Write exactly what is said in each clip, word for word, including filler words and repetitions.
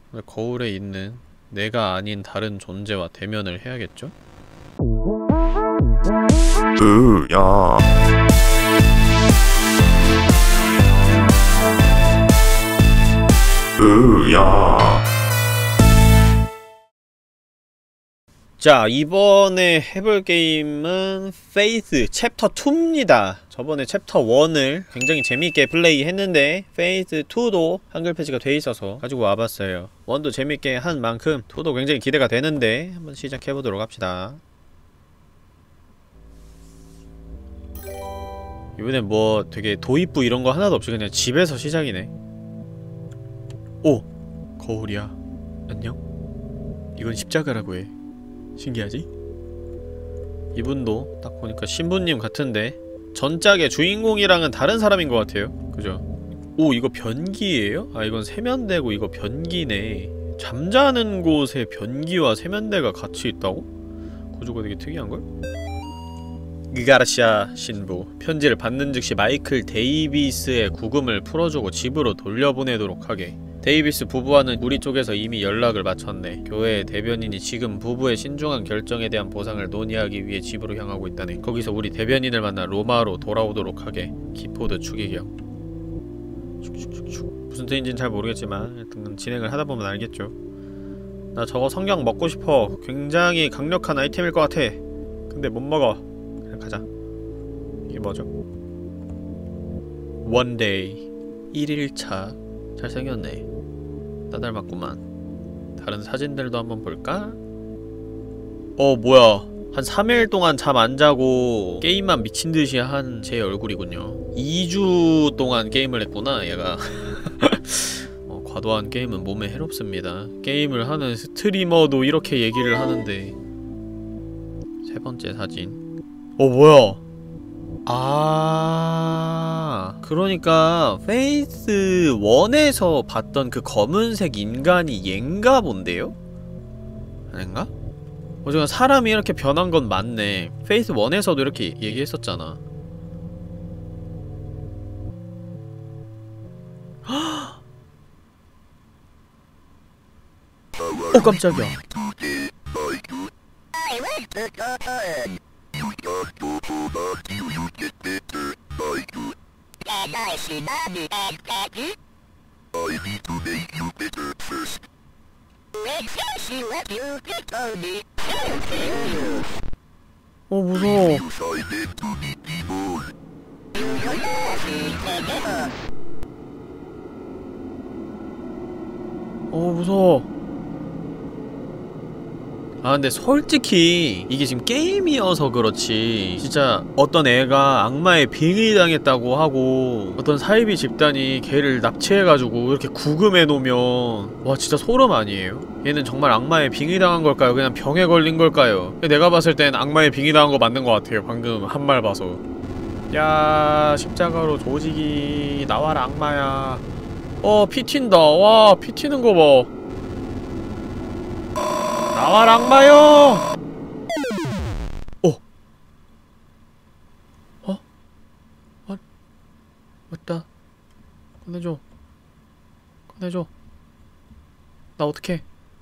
거울에 있는 내가 아닌 다른 존재와 대면을 해야겠죠? 으야. 으야. 자, 이번에 해볼 게임은 페이스 챕터 투입니다. 저번에 챕터 원을 굉장히 재밌게 플레이 했는데 페이스 투도 한글 패치가 돼있어서 가지고 와봤어요. 원도 재밌게 한 만큼 투도 굉장히 기대가 되는데 한번 시작해보도록 합시다. 이번엔 뭐 되게 도입부 이런거 하나도 없이 그냥 집에서 시작이네. 오! 거울이야. 안녕? 이건 십자가라고 해. 신기하지? 이분도 딱 보니까 신부님 같은데 전작의 주인공이랑은 다른 사람인 것 같아요. 그죠? 오, 이거 변기예요? 아, 이건 세면대고 이거 변기네. 잠자는 곳에 변기와 세면대가 같이 있다고? 구조가 되게 특이한걸? 가르시아 신부 편지를 받는 즉시 마이클 데이비스의 구금을 풀어주고 집으로 돌려보내도록 하게. 데이비스 부부와는 우리 쪽에서 이미 연락을 마쳤네. 교회의 대변인이 지금 부부의 신중한 결정에 대한 보상을 논의하기 위해 집으로 향하고 있다네. 거기서 우리 대변인을 만나 로마로 돌아오도록 하게. 기포드 추기경. 슉슉슉슉. 무슨 뜻인지는 잘 모르겠지만 일단 진행을 하다보면 알겠죠. 나 저거 성경 먹고 싶어. 굉장히 강력한 아이템일 것 같아. 근데 못 먹어. 그냥 가자. 이게 뭐죠? 원데이 일일차. 잘생겼네. 나 닮았구만. 다른 사진들도 한번 볼까? 어, 뭐야. 한 삼 일 동안 잠 안 자고 게임만 미친듯이 한 제 얼굴이군요. 이 주 동안 게임을 했구나, 얘가. 어, 과도한 게임은 몸에 해롭습니다. 게임을 하는 스트리머도 이렇게 얘기를 하는데. 세 번째 사진. 어, 뭐야. 아, 그러니까 페이스 원에서 봤던 그 검은색 인간이 얜가 본데요? 아닌가? 어쨌든 사람이 이렇게 변한 건 맞네. 페이스 원에서도 이렇게 얘기했었잖아. 어, 깜짝이야. 어, 무서워. 어, 무서워. 아, 근데 솔직히 이게 지금 게임이어서 그렇지 진짜 어떤 애가 악마에 빙의당했다고 하고 어떤 사이비 집단이 걔를 납치해가지고 이렇게 구금해놓으면 와, 진짜 소름 아니에요? 얘는 정말 악마에 빙의당한 걸까요? 그냥 병에 걸린 걸까요? 내가 봤을 땐 악마에 빙의당한 거 맞는 것 같아요. 방금 한 말 봐서. 야, 십자가로 조직이 나와라 악마야. 어, 피 튄다. 와, 피 튀는 거 봐. 나와라 악마요! 어? 어? 어? 맞다. 꺼내줘. 꺼내줘. 나 어떡해.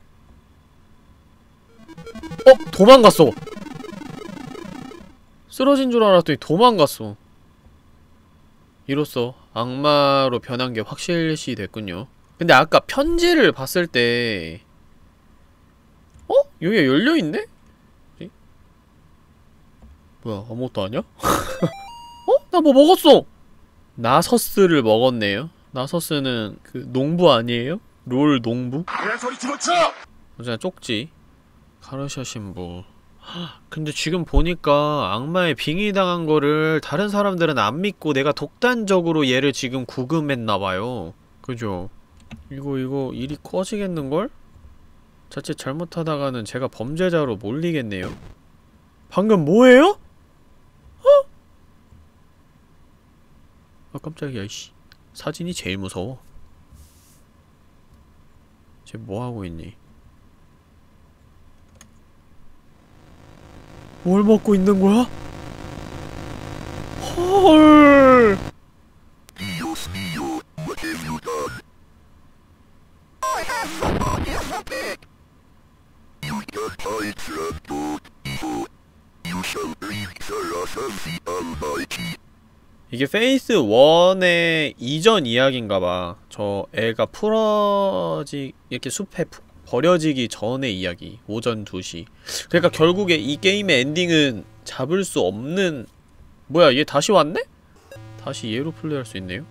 어? 도망갔어! 쓰러진 줄 알았더니 도망갔어. 이로써 악마로 변한 게 확실시 됐군요. 근데 아까 편지를 봤을 때 어? 여기가 열려있네? 뭐야, 아무것도 아니야? 어? 나 뭐 먹었어! 나서스를 먹었네요. 나서스는 그 농부 아니에요? 롤 농부? 어쨌든 쪽지. 가르샤 신부. 근데 지금 보니까 악마에 빙의당한 거를 다른 사람들은 안 믿고 내가 독단적으로 얘를 지금 구금했나봐요. 그죠? 이거 이거 일이 커지겠는걸? 자칫 잘못하다가는 제가 범죄자로 몰리겠네요. 방금 뭐예요? 어? 아, 깜짝이야, 이씨. 사진이 제일 무서워. 쟤 뭐하고 있니? 뭘 먹고 있는 거야? 헐. 이게 페이스 원의 이전 이야기인가봐. 저 애가 풀어지 이렇게 숲에 푸, 버려지기 전의 이야기. 오전 두 시. 그러니까 결국에 이 게임의 엔딩은 잡을 수 없는... 뭐야, 얘 다시 왔네? 다시 얘로 플레이할 수 있네요?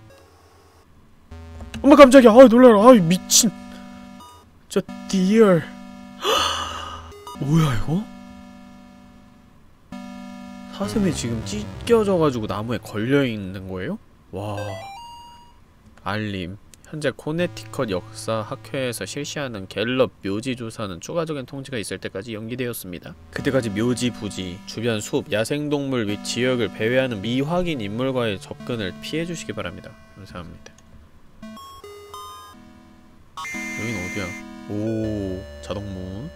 어머 깜짝이야. 아이 놀라라. 아이 미친. 저 디얼. 뭐야 이거? 사슴이 지금 찢겨져가지고 나무에 걸려있는 거예요? 와. 알림. 현재 코네티컷 역사 학회에서 실시하는 갤럽 묘지 조사는 추가적인 통지가 있을 때까지 연기되었습니다. 그때까지 묘지 부지, 주변 숲, 야생동물 및 지역을 배회하는 미확인 인물과의 접근을 피해주시기 바랍니다. 감사합니다. 여긴 어디야? 오, 자동문.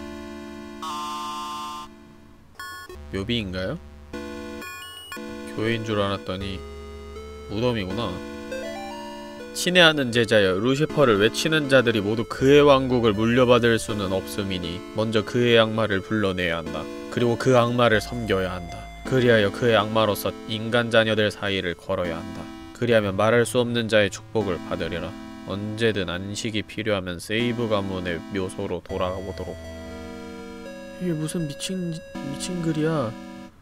묘비인가요? 교회인 줄 알았더니 무덤이구나. 친애하는 제자여, 루시퍼를 외치는 자들이 모두 그의 왕국을 물려받을 수는 없음이니 먼저 그의 악마를 불러내야 한다. 그리고 그 악마를 섬겨야 한다. 그리하여 그의 악마로서 인간 자녀들 사이를 걸어야 한다. 그리하면 말할 수 없는 자의 축복을 받으리라. 언제든 안식이 필요하면 세이브 가문의 묘소로 돌아가보도록. 이게 무슨 미친 미친 글이야.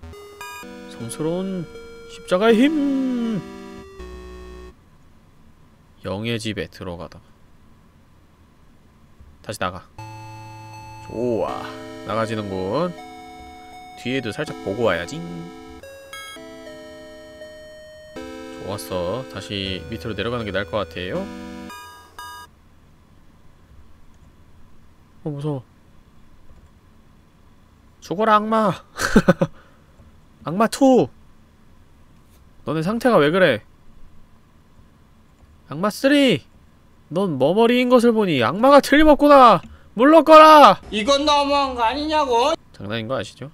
성스러운 십자가의 힘. 영의 집에 들어가다. 다시 나가. 좋아. 나가지는군. 뒤에도 살짝 보고 와야지. 좋았어. 다시 밑으로 내려가는 게 나을 것 같아요. 어 무서워. 죽어라 악마. 악마 투. 너네 상태가 왜 그래? 악마 쓰리. 넌 머머리인 것을 보니 악마가 틀림없구나. 물러거라. 이건 너무한 거 아니냐고. 장난인 거 아시죠?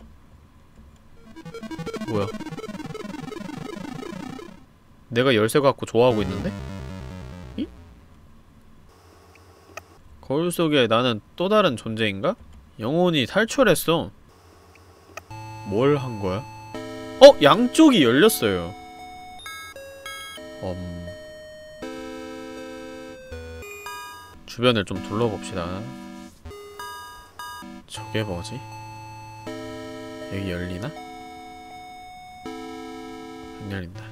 뭐야? 내가 열쇠 갖고 좋아하고 있는데? 이? 거울 속에 나는 또 다른 존재인가? 영혼이 탈출했어. 뭘 한 거야? 어! 양쪽이 열렸어요. 음... 주변을 좀 둘러봅시다. 저게 뭐지? 여기 열리나? 안 열린다.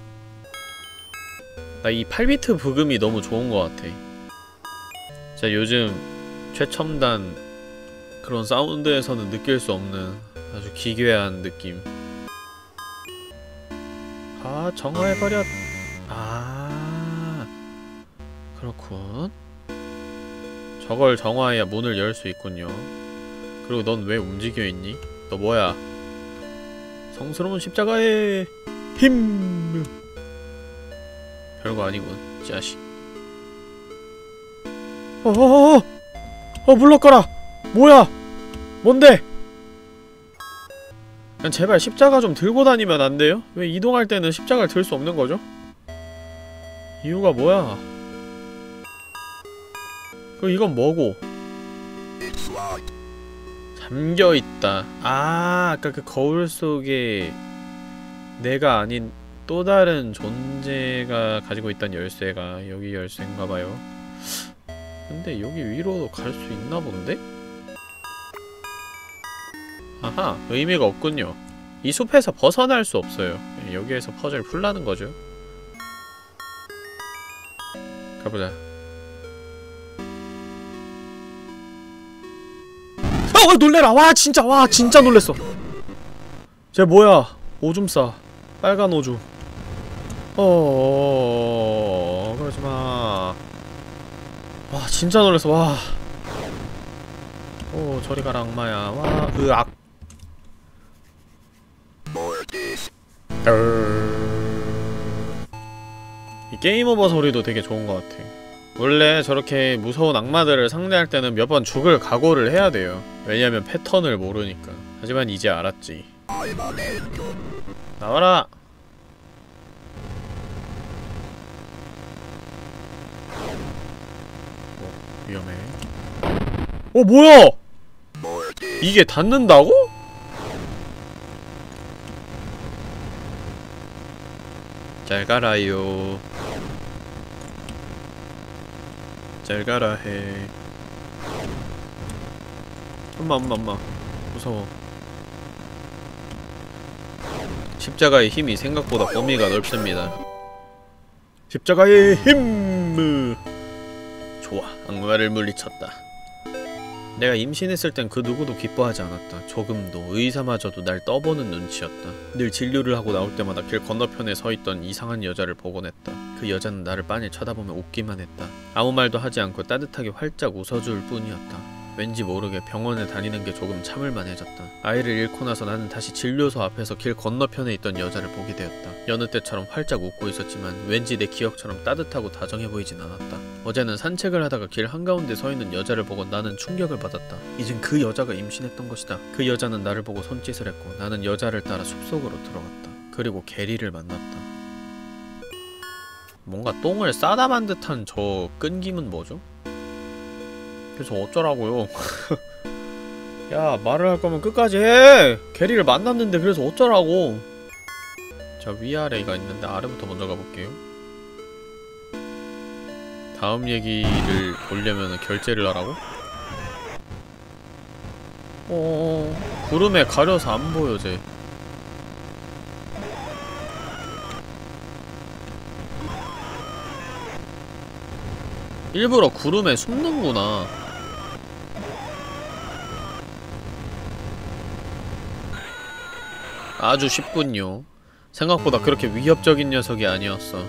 나 이 팔 비트 부금이 너무 좋은 것 같아. 진짜 요즘 최첨단 그런 사운드에서는 느낄 수 없는 아주 기괴한 느낌. 아, 정화해버렸. 아, 그렇군. 저걸 정화해야 문을 열 수 있군요. 그리고 넌 왜 움직여있니? 너 뭐야? 성스러운 십자가의 힘! 별거 아니군, 자식. 어어어어! 어, 물러가라! 뭐야! 뭔데? 그냥 제발 십자가 좀 들고 다니면 안 돼요? 왜 이동할 때는 십자가를 들 수 없는 거죠? 이유가 뭐야? 그리고 이건 뭐고? 잠겨있다. 아, 아까 그 거울 속에 내가 아닌 또 다른 존재가 가지고 있던 열쇠가 여기 열쇠인가봐요. 근데 여기 위로도 갈 수 있나 본데? 아하, 의미가 없군요. 이 숲에서 벗어날 수 없어요. 여기에서 퍼즐 풀라는 거죠. 가보자. 어! 놀래라! 와 진짜! 와 진짜 놀랬어! 쟤 뭐야? 오줌 싸. 빨간 오줌. 어어어어어어 그러지마. 와 진짜 놀랬어. 와. 오 저리 가라 악마야. 와 으악. 이 게임 오버 소리도 되게 좋은 것 같아. 원래 저렇게 무서운 악마들을 상대할 때는 몇 번 죽을 각오를 해야 돼요. 왜냐면 패턴을 모르니까. 하지만 이제 알았지. 나와라! 어, 위험해. 어 뭐야! 이게 닿는다고? 잘 가라요. 잘 가라 해. 엄마 엄마 엄마 무서워. 십자가의 힘이 생각보다 범위가 넓습니다. 십자가의 힘! 좋아, 악마를 물리쳤다. 내가 임신했을 땐 그 누구도 기뻐하지 않았다. 조금도. 의사마저도 날 떠보는 눈치였다. 늘 진료를 하고 나올 때마다 길 건너편에 서있던 이상한 여자를 보곤 했다. 그 여자는 나를 빤히 쳐다보며 웃기만 했다. 아무 말도 하지 않고 따뜻하게 활짝 웃어줄 뿐이었다. 왠지 모르게 병원에 다니는 게 조금 참을만해졌다. 아이를 잃고 나서 나는 다시 진료소 앞에서 길 건너편에 있던 여자를 보게 되었다. 여느 때처럼 활짝 웃고 있었지만 왠지 내 기억처럼 따뜻하고 다정해 보이진 않았다. 어제는 산책을 하다가 길 한가운데 서 있는 여자를 보고 나는 충격을 받았다. 이젠 그 여자가 임신했던 것이다. 그 여자는 나를 보고 손짓을 했고 나는 여자를 따라 숲속으로 들어갔다. 그리고 게리를 만났다. 뭔가 똥을 싸다 만 듯한 저 끈김은 뭐죠? 그래서 어쩌라고요? 야, 말을 할 거면 끝까지 해! 게리를 만났는데 그래서 어쩌라고! 자, 위아래가 있는데 아래부터 먼저 가볼게요. 다음 얘기를 보려면 결제를 하라고? 어... 구름에 가려서 안 보여, 쟤. 일부러 구름에 숨는구나. 아주 쉽군요. 생각보다 그렇게 위협적인 녀석이 아니었어.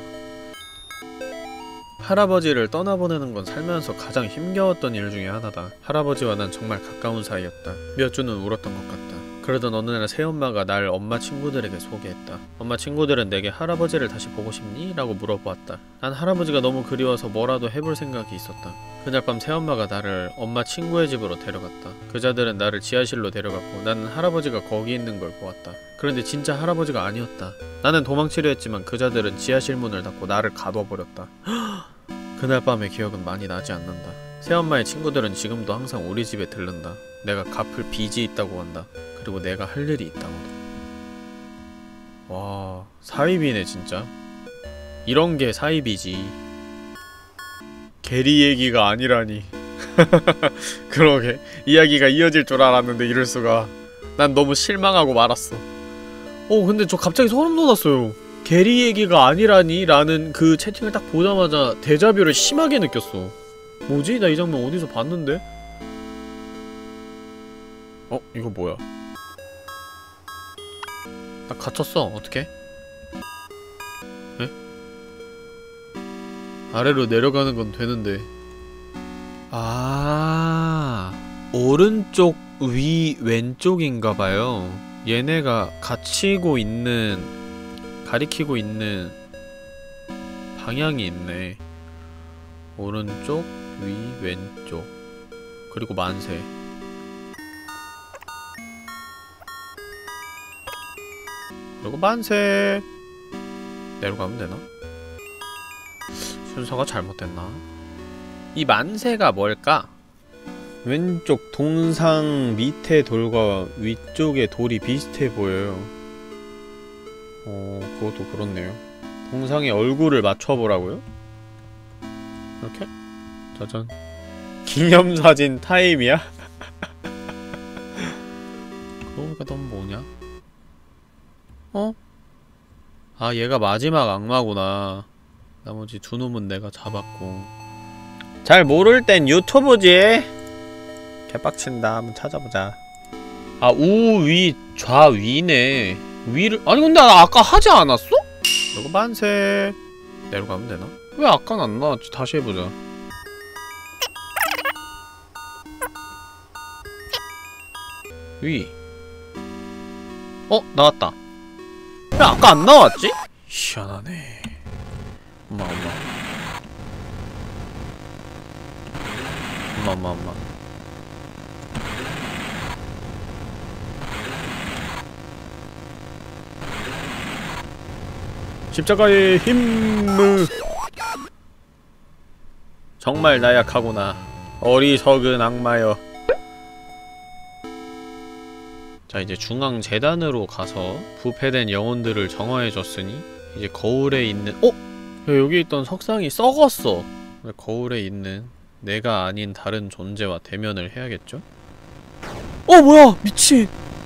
할아버지를 떠나보내는 건 살면서 가장 힘겨웠던 일 중에 하나다. 할아버지와 난 정말 가까운 사이였다. 몇 주는 울었던 것 같다. 그러던 어느 날 새엄마가 날 엄마 친구들에게 소개했다. 엄마 친구들은 내게 할아버지를 다시 보고 싶니? 라고 물어보았다. 난 할아버지가 너무 그리워서 뭐라도 해볼 생각이 있었다. 그날 밤 새엄마가 나를 엄마 친구의 집으로 데려갔다. 그자들은 나를 지하실로 데려갔고 나는 할아버지가 거기 있는 걸 보았다. 그런데 진짜 할아버지가 아니었다. 나는 도망치려 했지만 그자들은 지하실 문을 닫고 나를 가둬버렸다. 그날 밤의 기억은 많이 나지 않는다. 새엄마의 친구들은 지금도 항상 우리 집에 들른다. 내가 갚을 빚이 있다고 한다. 그리고 내가 할 일이 있다고도. 와... 사입이네 진짜. 이런게 사입이지. 게리 얘기가 아니라니. 그러게 이야기가 이어질 줄 알았는데 이럴수가. 난 너무 실망하고 말았어. 어 근데 저 갑자기 소름 돋았어요. 게리 얘기가 아니라니 라는 그 채팅을 딱 보자마자 데자뷰를 심하게 느꼈어. 뭐지? 나 이 장면 어디서 봤는데? 어? 이거 뭐야? 나 갇혔어. 어떡해? 에? 아래로 내려가는 건 되는데. 아, 오른쪽, 위, 왼쪽인가봐요. 얘네가 갇히고 있는, 가리키고 있는 방향이 있네. 오른쪽, 위, 왼쪽. 그리고 만세. 그리고 만세. 내려가면 되나? 순서가 잘못됐나? 이 만세가 뭘까? 왼쪽 동상 밑에 돌과 위쪽의 돌이 비슷해 보여요. 어... 그것도 그렇네요. 동상의 얼굴을 맞춰보라고요? 이렇게? 짜잔. 기념사진 타임이야? 그거 보니까 넌 뭐냐? 어? 아 얘가 마지막 악마구나. 나머지 두 놈은 내가 잡았고. 잘 모를 땐 유튜브지. 개빡친다. 한번 찾아보자. 아 우, 위, 좌, 위네. 위를 아니 근데 나 아까 하지 않았어? 이거 만세. 내려가면 되나? 왜 아까는 안 나왔지? 다시 해보자. 위. 어? 나왔다. 왜 아까 안 나왔지? 희한하네. 엄마 엄마 엄마 엄마 엄마 십자가의 힘을. 정말 나약하구나. 어리석은 악마여. 자, 이제 중앙 재단으로 가서 부패된 영혼들을 정화해줬으니 이제 거울에 있는 어? 야, 여기 있던 석상이 썩었어. 거울에 있는 내가 아닌 다른 존재와 대면을 해야겠죠? 어, 뭐야! 미친!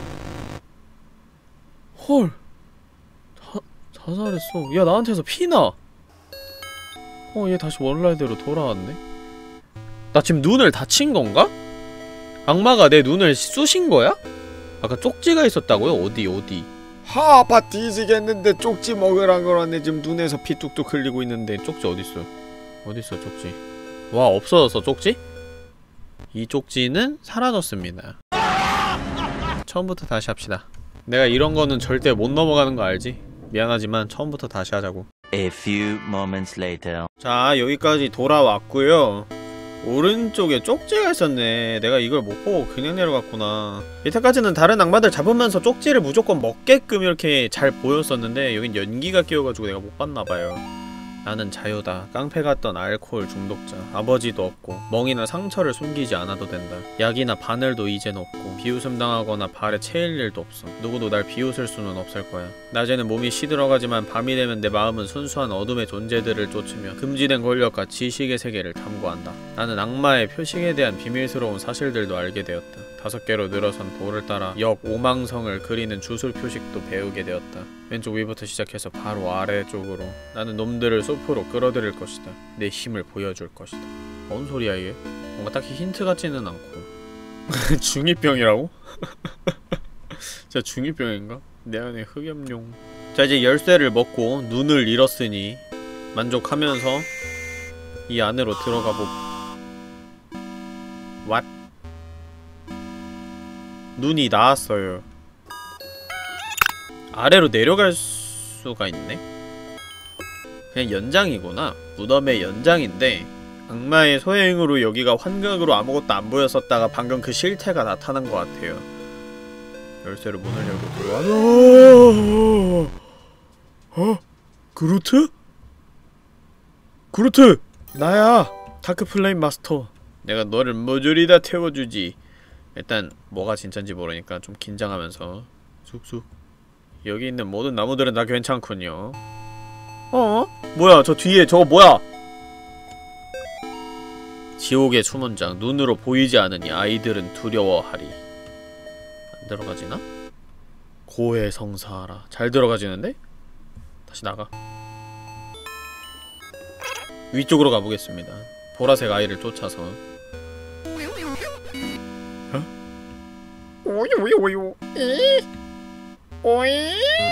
헐. 자, 자살했어. 야, 나한테서 피나! 어, 얘 다시 원래대로 돌아왔네? 나 지금 눈을 다친 건가? 악마가 내 눈을 쑤신 거야? 아까 쪽지가 있었다고요? 어디 어디? 하, 아파 뒤지겠는데 쪽지 먹으란 거라네. 지금 눈에서 피 뚝뚝 흘리고 있는데. 쪽지 어딨어? 어딨어 쪽지? 와, 없어졌어 쪽지? 이 쪽지는 사라졌습니다. 처음부터 다시 합시다. 내가 이런 거는 절대 못 넘어가는 거 알지? 미안하지만 처음부터 다시 하자고. A few moments later. 자, 여기까지 돌아왔고요. 오른쪽에 쪽지가 있었네. 내가 이걸 못 보고 그냥 내려갔구나. 이때까지는 다른 악마들 잡으면서 쪽지를 무조건 먹게끔 이렇게 잘 보였었는데 여긴 연기가 끼어가지고 내가 못 봤나봐요. 나는 자유다. 깡패 같던 알코올 중독자. 아버지도 없고 멍이나 상처를 숨기지 않아도 된다. 약이나 바늘도 이젠 없고 비웃음 당하거나 발에 채일 일도 없어. 누구도 날 비웃을 수는 없을 거야. 낮에는 몸이 시들어가지만 밤이 되면 내 마음은 순수한 어둠의 존재들을 쫓으며 금지된 권력과 지식의 세계를 탐구한다. 나는 악마의 표식에 대한 비밀스러운 사실들도 알게 되었다. 다섯 개로 늘어선 돌을 따라 역 오망성을 그리는 주술 표식도 배우게 되었다. 왼쪽 위부터 시작해서 바로 아래쪽으로. 나는 놈들을 숲으로 끌어들일 것이다. 내 힘을 보여줄 것이다. 뭔 소리야 이게? 뭔가 딱히 힌트 같지는 않고. 중이병이라고? 진짜 중이병인가? 내 안에 흑염룡. 자, 이제 열쇠를 먹고 눈을 잃었으니 만족하면서 이 안으로 들어가 보... What? 눈이 나왔어요. 아래로 내려갈 수가 있네? 그냥 연장이구나. 무덤의 연장인데 악마의 소행으로 여기가 환각으로 아무것도 안 보였었다가 방금 그 실태가 나타난 것 같아요. 열쇠로 문을 열고 들어와. 어? 그루트? 그루트! 나야! 다크플레임 마스터. 내가 너를 모조리 다 태워주지. 일단 뭐가 진짠지 모르니까 좀 긴장하면서 쑥쑥. 여기 있는 모든 나무들은 다 괜찮군요. 어? 뭐야 저 뒤에 저거 뭐야? 지옥의 수문장. 눈으로 보이지 않으니 아이들은 두려워하리. 안 들어가지나? 고해성사하라. 잘 들어가지는데? 다시 나가. 위쪽으로 가보겠습니다. 보라색 아이를 쫓아서. 어? 오요요요. 이? 오이?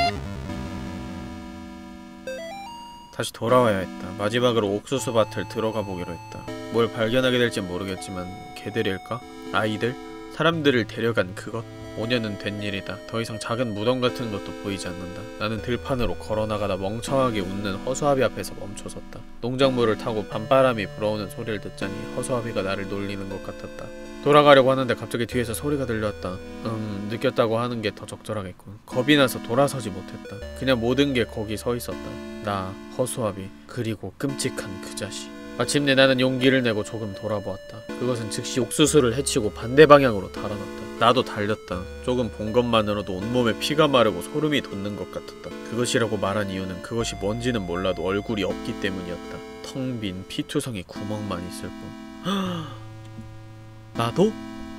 다시 돌아와야 했다. 마지막으로 옥수수밭을 들어가 보기로 했다. 뭘 발견하게 될지 모르겠지만 개들일까? 아이들? 사람들을 데려간 그것? 오 년은 된 일이다. 더 이상 작은 무덤 같은 것도 보이지 않는다. 나는 들판으로 걸어나가다 멍청하게 웃는 허수아비 앞에서 멈춰섰다. 농작물을 타고 밤바람이 불어오는 소리를 듣자니 허수아비가 나를 놀리는 것 같았다. 돌아가려고 하는데 갑자기 뒤에서 소리가 들렸다. 음... 느꼈다고 하는 게 더 적절하겠군. 겁이 나서 돌아서지 못했다. 그냥 모든 게 거기 서 있었다. 나, 허수아비, 그리고 끔찍한 그 자식. 마침내 나는 용기를 내고 조금 돌아보았다. 그것은 즉시 옥수수를 해치고 반대 방향으로 달아났다. 나도 달렸다. 조금 본 것만으로도 온몸에 피가 마르고 소름이 돋는 것 같았다. 그것이라고 말한 이유는 그것이 뭔지는 몰라도 얼굴이 없기 때문이었다. 텅 빈 피투성이 구멍만 있을 뿐. 나도?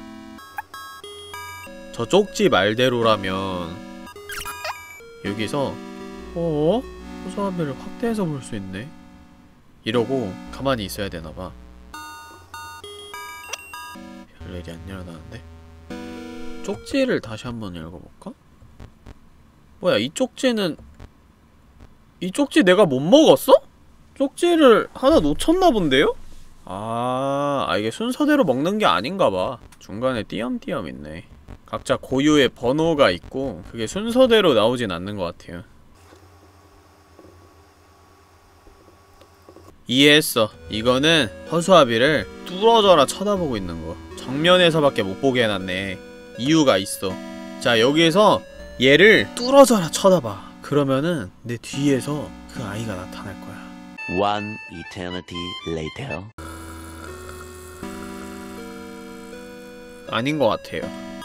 저 쪽지 말대로라면 여기서 어? 호수아비를 확대해서 볼 수 있네? 이러고 가만히 있어야 되나봐. 별일이 안 일어나는데? 쪽지를 다시 한번 읽어볼까? 뭐야, 이 쪽지는 이 쪽지 내가 못 먹었어? 쪽지를 하나 놓쳤나 본데요? 아, 아 이게 순서대로 먹는 게 아닌가봐. 중간에 띄엄띄엄 있네. 각자 고유의 번호가 있고 그게 순서대로 나오진 않는 것 같아요. 이해했어. 이거는 허수아비를 뚫어져라 쳐다보고 있는 거. 정면에서밖에 못 보게 해놨네. 이유가 있어. 자, 여기에서 얘를 뚫어져라 쳐다봐. 그러면은 내 뒤에서 그 아이가 나타날 거야. One eternity later. 아닌 것 같아요.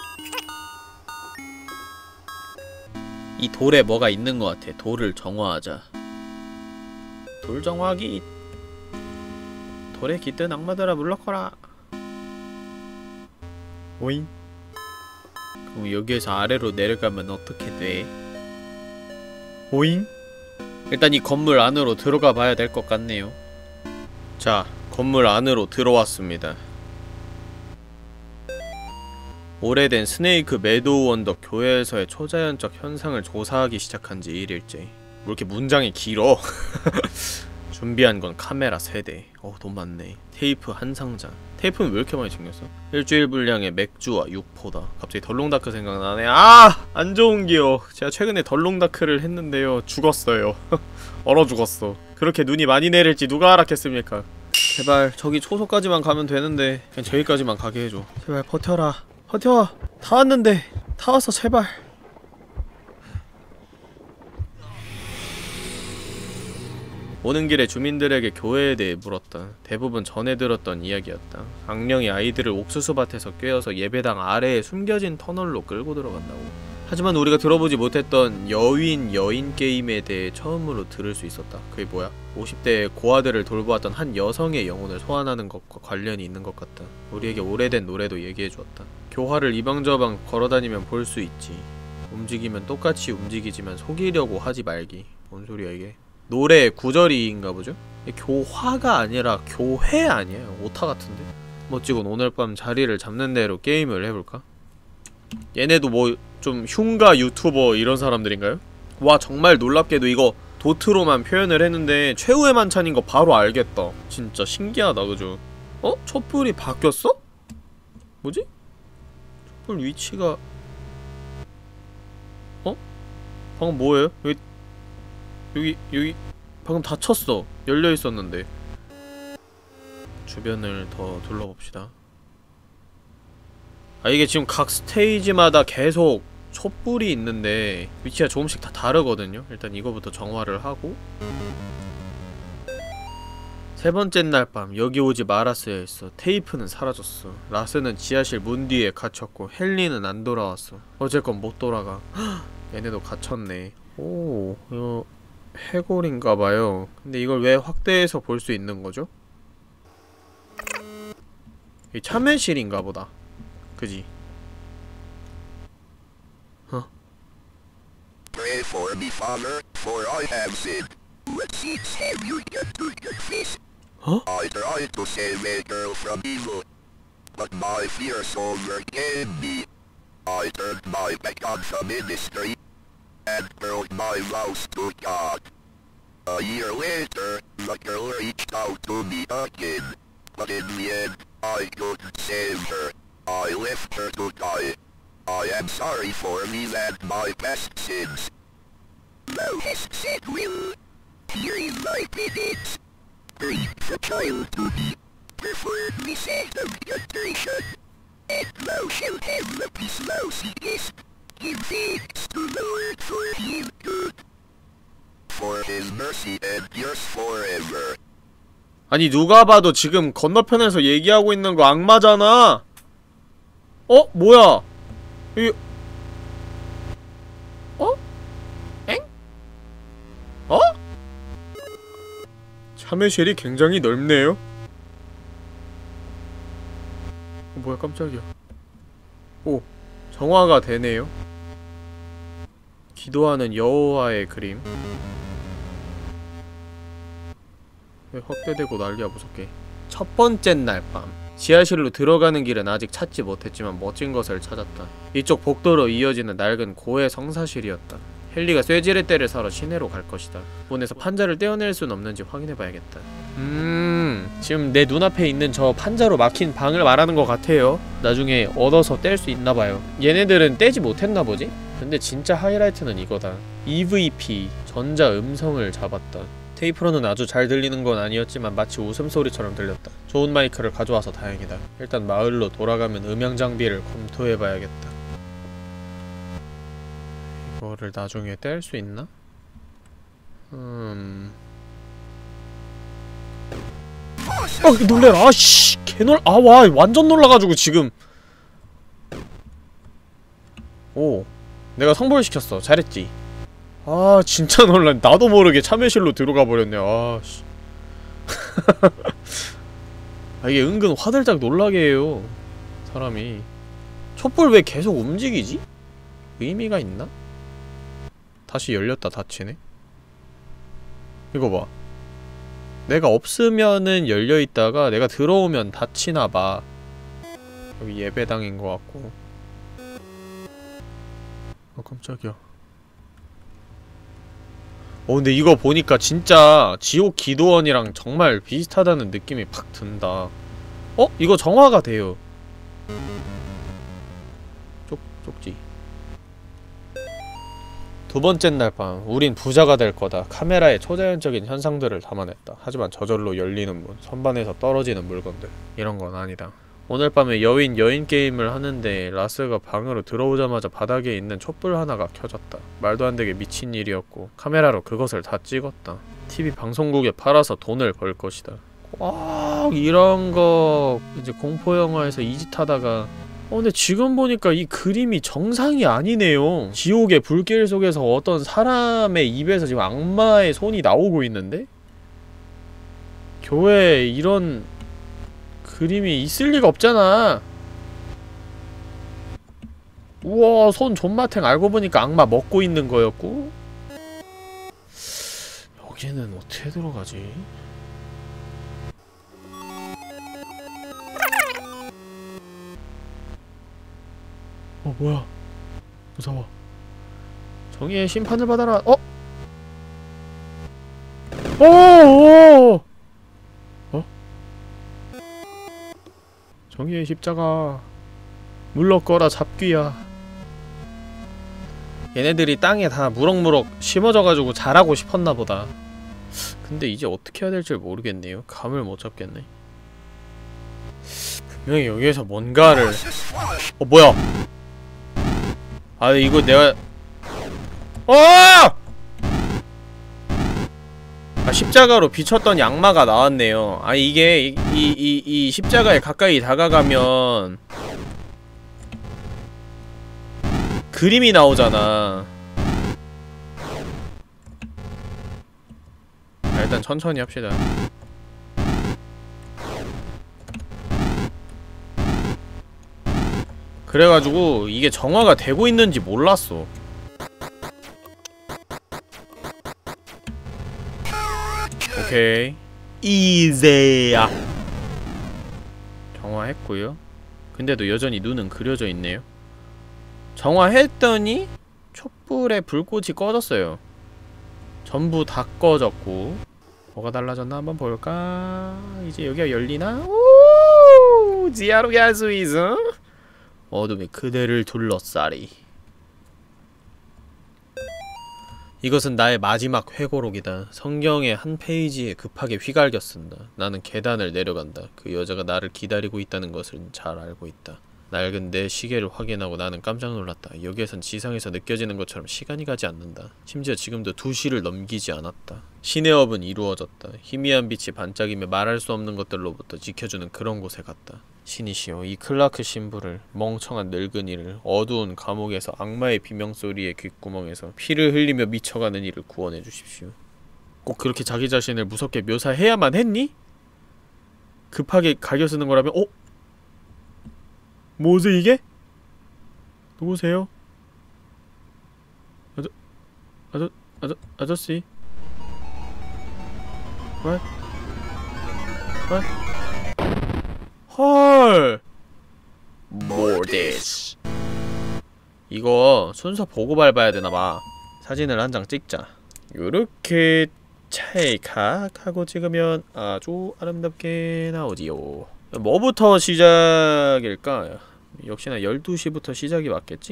이 돌에 뭐가 있는 것 같아. 돌을 정화하자. 돌 정화기. 돌에 깃든 악마들아 물러거라. 오잉? 그럼 여기에서 아래로 내려가면 어떻게 돼? 오잉? 일단 이 건물 안으로 들어가 봐야 될 것 같네요. 자, 건물 안으로 들어왔습니다. 오래된 스네이크 매도우 언덕 교회에서의 초자연적 현상을 조사하기 시작한 지 일 일째. 뭐 이렇게 문장이 길어? 준비한 건 카메라 세 대. 어, 돈 많네. 테이프 한 상자. 테이프는 왜 이렇게 많이 챙겼어? 일주일 분량의 맥주와 육포다. 갑자기 덜롱다크 생각나네. 아! 안 좋은기요. 제가 최근에 덜롱다크를 했는데요. 죽었어요. 얼어 죽었어. 그렇게 눈이 많이 내릴지 누가 알았겠습니까? 제발 저기 초소까지만 가면 되는데 그냥 저기까지만 가게 해줘. 제발 버텨라. 버텨! 다 왔는데! 다 왔어, 제발! 오는 길에 주민들에게 교회에 대해 물었다. 대부분 전해 들었던 이야기였다. 악령이 아이들을 옥수수밭에서 꿰어서 예배당 아래에 숨겨진 터널로 끌고 들어간다고. 하지만 우리가 들어보지 못했던 여윈 여인 게임에 대해 처음으로 들을 수 있었다. 그게 뭐야? 오십 대의 고아들을 돌보았던 한 여성의 영혼을 소환하는 것과 관련이 있는 것 같다. 우리에게 오래된 노래도 얘기해주었다. 교화를 이방저방 걸어다니면 볼 수 있지. 움직이면 똑같이 움직이지만 속이려고 하지 말기. 뭔 소리야 이게? 노래 구절이인가 보죠? 교화가 아니라 교회 아니야? 오타 같은데? 멋지군. 오늘 밤 자리를 잡는 대로 게임을 해볼까? 얘네도 뭐 좀 흉가 유튜버 이런 사람들인가요? 와, 정말 놀랍게도 이거 도트로만 표현을 했는데 최후의 만찬인 거 바로 알겠다. 진짜 신기하다, 그죠? 어? 촛불이 바뀌었어? 뭐지? 촛불 위치가... 어? 방금 뭐예요? 여기... 여기... 여기... 방금 닫혔어. 열려있었는데. 주변을 더 둘러봅시다. 아, 이게 지금 각 스테이지마다 계속 촛불이 있는데 위치가 조금씩 다 다르거든요. 일단 이거부터 정화를 하고. 세 번째 날 밤, 여기 오지 말았어야 했어. 테이프는 사라졌어. 라스는 지하실 문 뒤에 갇혔고 헨리는 안 돌아왔어. 어쨌건 못 돌아가. 헉, 얘네도 갇혔네. 오, 이거 해골인가봐요. 근데 이걸 왜 확대해서 볼 수 있는 거죠? 이 참외실인가 보다. 그지? 어? Pray for me, Father, for I have sinned. What sins have you done to your face? 어? I tried to save a girl from evil, but my fears overcame me. I turned my back on the ministry and broke my vows to God. A year later, the girl reached out to me again, but in the end, I couldn't save her. I left her to die. I am sorry for me and my past sins. Thou hast said will. Here is my penance. Bring the child to me. Perform the act of contrition. And thou shalt have the peace thou seekest. Give thanks to the Lord for his good. For his mercy endures forever. 아니 누가 봐도 지금 건너편에서 얘기하고 있는 거 악마잖아. 어? 뭐야? 이... 어? 엥? 어? 참외쉘이 굉장히 넓네요? 어, 뭐야 깜짝이야. 오, 정화가 되네요. 기도하는 여호와의 그림. 왜 확대되고 난리야 무섭게. 첫 번째 날 밤, 지하실로 들어가는 길은 아직 찾지 못했지만 멋진 것을 찾았다. 이쪽 복도로 이어지는 낡은 고해 성사실이었다. 헨리가 쇠지렛대를 사러 시내로 갈 것이다. 문에서 판자를 떼어낼 순 없는지 확인해봐야겠다. 음... 지금 내 눈앞에 있는 저 판자로 막힌 방을 말하는 것 같아요. 나중에 얻어서 뗄 수 있나봐요. 얘네들은 떼지 못했나보지? 근데 진짜 하이라이트는 이거다. 이브이피, 전자음성을 잡았다. 테이프로는 아주 잘 들리는 건 아니었지만 마치 웃음소리처럼 들렸다. 좋은 마이크를 가져와서 다행이다. 일단 마을로 돌아가면 음향 장비를 검토해봐야겠다. 이거를 나중에 뗄 수 있나? 음... 아 놀래라. 아씨 개놀.. 아 와 완전 놀라가지고 지금 오, 내가 성불시켰어. 잘했지. 아 진짜 놀란. 나도 모르게 참외실로 들어가 버렸네. 아씨. 아 이게 은근 화들짝 놀라게 해요 사람이. 촛불 왜 계속 움직이지? 의미가 있나? 다시 열렸다 닫히네? 이거 봐. 내가 없으면은 열려있다가 내가 들어오면 닫히나봐. 여기 예배당인 것 같고. 어 깜짝이야. 어 근데 이거 보니까 진짜 지옥 기도원이랑 정말 비슷하다는 느낌이 팍 든다. 어? 이거 정화가 돼요. 쪽, 쪽지. 두 번째 날 밤, 우린 부자가 될 거다. 카메라에 초자연적인 현상들을 담아냈다. 하지만 저절로 열리는 문, 선반에서 떨어지는 물건들, 이런 건 아니다. 오늘 밤에 여인 여인 게임을 하는데 라스가 방으로 들어오자마자 바닥에 있는 촛불 하나가 켜졌다. 말도 안 되게 미친 일이었고 카메라로 그것을 다 찍었다. 티비 방송국에 팔아서 돈을 벌 것이다. 꼭 이런 거 이제 공포영화에서 이 짓 하다가 어 근데 지금 보니까 이 그림이 정상이 아니네요. 지옥의 불길 속에서 어떤 사람의 입에서 지금 악마의 손이 나오고 있는데? 교회에 이런 그림이 있을 리가 없잖아. 우와 손 존맛탱. 알고 보니까 악마 먹고 있는 거였고. 여기는 어떻게 들어가지? 어 뭐야 무서워. 정의의 심판을 받아라. 어? 오오오 어? 정의의 십자가 물러거라 잡귀야. 얘네들이 땅에 다 무럭무럭 심어져가지고 자라고 싶었나보다. 근데 이제 어떻게 해야 될지 모르겠네요. 감을 못 잡겠네. 분명히 여기에서 뭔가를 어 뭐야. 아 이거 내가 어! 아 십자가로 비쳤던 양마가 나왔네요. 아 이게 이 이 이 이 십자가에 가까이 다가가면 그림이 나오잖아. 아, 일단 천천히 합시다. 그래가지고 이게 정화가 되고 있는지 몰랐어. 오케이 이제야 정화했고요. 근데도 여전히 눈은 그려져 있네요. 정화했더니 촛불에 불꽃이 꺼졌어요. 전부 다 꺼졌고. 뭐가 달라졌나 한번 볼까? 이제 여기가 열리나? 오 지하로 갈 수 있어? 어둠이 그대를 둘러싸리. 이것은 나의 마지막 회고록이다. 성경의 한 페이지에 급하게 휘갈겨 쓴다. 나는 계단을 내려간다. 그 여자가 나를 기다리고 있다는 것을 잘 알고 있다. 낡은 내 시계를 확인하고 나는 깜짝 놀랐다. 여기에선 지상에서 느껴지는 것처럼 시간이 가지 않는다. 심지어 지금도 두 시를 넘기지 않았다. 신의 업은 이루어졌다. 희미한 빛이 반짝이며 말할 수 없는 것들로부터 지켜주는 그런 곳에 갔다. 신이시여, 이 클라크 신부를, 멍청한 늙은이를, 어두운 감옥에서 악마의 비명소리의 귓구멍에서 피를 흘리며 미쳐가는 이를 구원해 주십시오. 꼭 그렇게 자기 자신을 무섭게 묘사해야만 했니? 급하게 갈겨 쓰는 거라면 어? 뭐지 이게? 누구세요? 아저... 아저... 아저... 아저씨? What? What? 헐! More this. 이거 순서 보고 밟아야 되나봐. 사진을 한 장 찍자. 요렇게 찰칵 하고 찍으면 아주 아름답게 나오지요. 뭐부터 시작일까? 역시나 열두 시부터 시작이 맞겠지?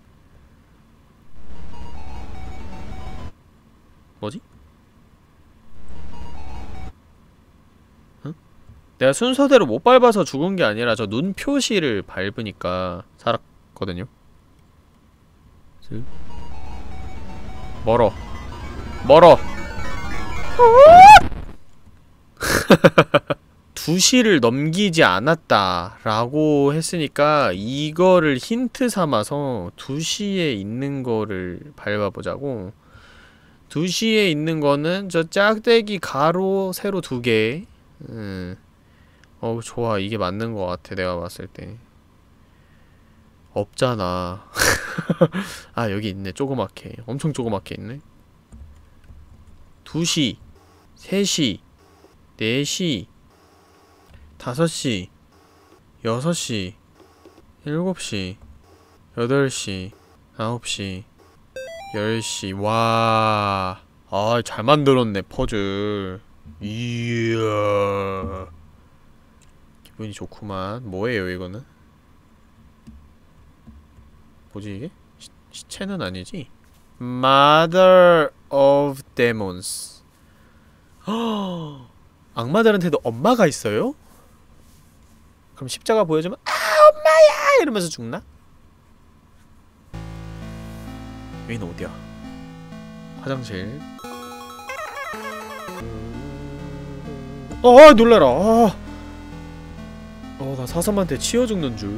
뭐지? 응? 내가 순서대로 못 밟아서 죽은 게 아니라 저 눈 표시를 밟으니까 살았거든요? 멀어. 멀어. 두 시를 넘기지 않았다 라고 했으니까 이거를 힌트 삼아서 두 시에 있는 거를 밟아보자고. 두 시에 있는 거는 저 짝대기 가로 세로 두 개. 음. 어 좋아, 이게 맞는 거 같아 내가 봤을 때. 없잖아. 아 여기 있네. 조그맣게, 엄청 조그맣게 있네. 두 시, 세 시, 네 시, 다섯 시, 여섯 시, 일곱 시, 여덟 시, 아홉 시, 열 시. 와, 아, 잘 만들었네 퍼즐. 이야, 기분이 좋구만. 뭐예요 이거는? 뭐지 이게? 시, 시체는 아니지? Mother of Demons. 허, 악마들한테도 엄마가 있어요? 그럼 십자가 보여주면 아 엄마야 이러면서 죽나? 여기는 어디야? 화장실. 어 놀래라. 어 나 사삼한테 치여 죽는 줄.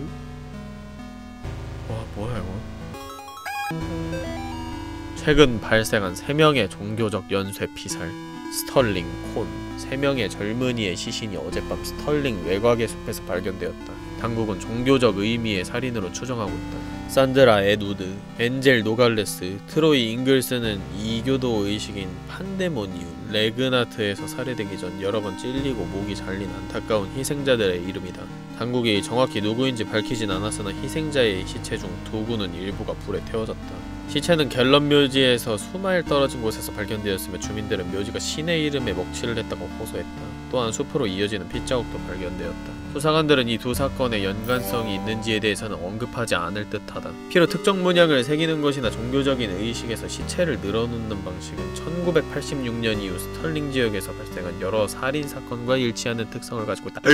와 뭐야 이거. 최근 발생한 세 명의 종교적 연쇄 피살. 스털링, 콘. 세 명의 젊은이의 시신이 어젯밤 스털링 외곽의 숲에서 발견되었다. 당국은 종교적 의미의 살인으로 추정하고 있다. 산드라 에드우드, 엔젤 노갈레스, 트로이 잉글스는 이교도 의식인 판데모니움, 레그나트에서 살해되기 전 여러 번 찔리고 목이 잘린 안타까운 희생자들의 이름이다. 당국이 정확히 누구인지 밝히진 않았으나 희생자의 시체 중 두 구는 일부가 불에 태워졌다. 시체는 갤런 묘지에서 수마일 떨어진 곳에서 발견되었으며 주민들은 묘지가 신의 이름에 먹칠을 했다고 호소했다. 또한 숲으로 이어지는 핏자국도 발견되었다. 수사관들은 이 두 사건에 연관성이 있는지에 대해서는 언급하지 않을 듯하다. 피로 특정 문양을 새기는 것이나 종교적인 의식에서 시체를 늘어놓는 방식은 천구백팔십육 년 이후 스털링 지역에서 발생한 여러 살인 사건과 일치하는 특성을 가지고 있다.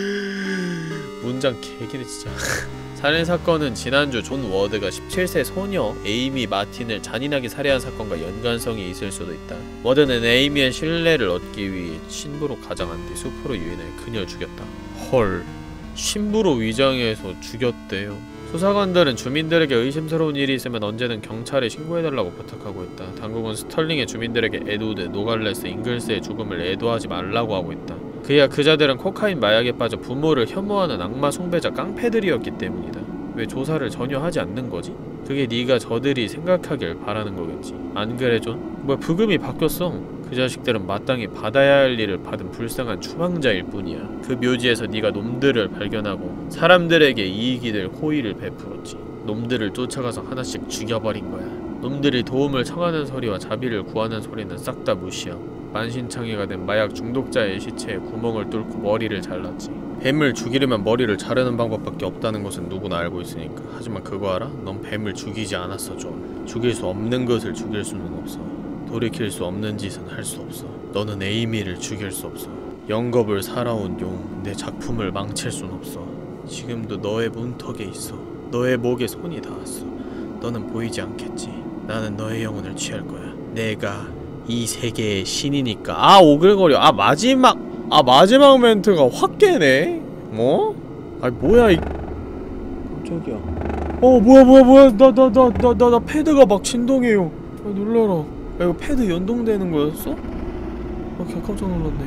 문장 개기네 진짜. 살인 사건은 지난주 존 워드가 십칠 세 소녀 에이미 마틴을 잔인하게 살해한 사건과 연관성이 있을 수도 있다. 워드는 에이미의 신뢰를 얻기 위해 신부로 가장한 뒤 숲으로 유인해 그녀를 죽였다. 헐, 신부로 위장해서 죽였대요. 수사관들은 주민들에게 의심스러운 일이 있으면 언제든 경찰에 신고해달라고 부탁하고 있다. 당국은 스털링의 주민들에게 에드우드, 노갈레스, 잉글스의 죽음을 애도하지 말라고 하고 있다. 그야 그자들은 코카인 마약에 빠져 부모를 혐오하는 악마 숭배자 깡패들이었기 때문이다. 왜 조사를 전혀 하지 않는 거지? 그게 네가 저들이 생각하길 바라는 거겠지. 안 그래 존? 뭐야 부금이 바뀌었어. 그 자식들은 마땅히 받아야 할 일을 받은 불쌍한 추방자일 뿐이야. 그 묘지에서 네가 놈들을 발견하고 사람들에게 이익이 될 호의를 베풀었지. 놈들을 쫓아가서 하나씩 죽여버린 거야. 놈들이 도움을 청하는 소리와 자비를 구하는 소리는 싹 다 무시하고 만신창이가 된 마약 중독자의 시체에 구멍을 뚫고 머리를 잘랐지. 뱀을 죽이려면 머리를 자르는 방법밖에 없다는 것은 누구나 알고 있으니까. 하지만 그거 알아? 넌 뱀을 죽이지 않았어 존. 죽일 수 없는 것을 죽일 수는 없어. 돌이킬 수 없는 짓은 할 수 없어. 너는 에이미를 죽일 수 없어. 영겁을 살아온 용, 내 작품을 망칠 순 없어. 지금도 너의 문턱에 있어. 너의 목에 손이 닿았어. 너는 보이지 않겠지. 나는 너의 영혼을 취할 거야. 내가 이 세계의 신이니까. 아 오글거려. 아 마지막 아 마지막 멘트가 확 깨네. 뭐? 아니 뭐야 이 깜짝이야. 어 뭐야 뭐야 뭐야 나 나 나 나 나 나 패드가 막 진동해요. 아 놀라라. 야 이거 패드 연동되는 거였어? 아 개 깜짝 놀랐네.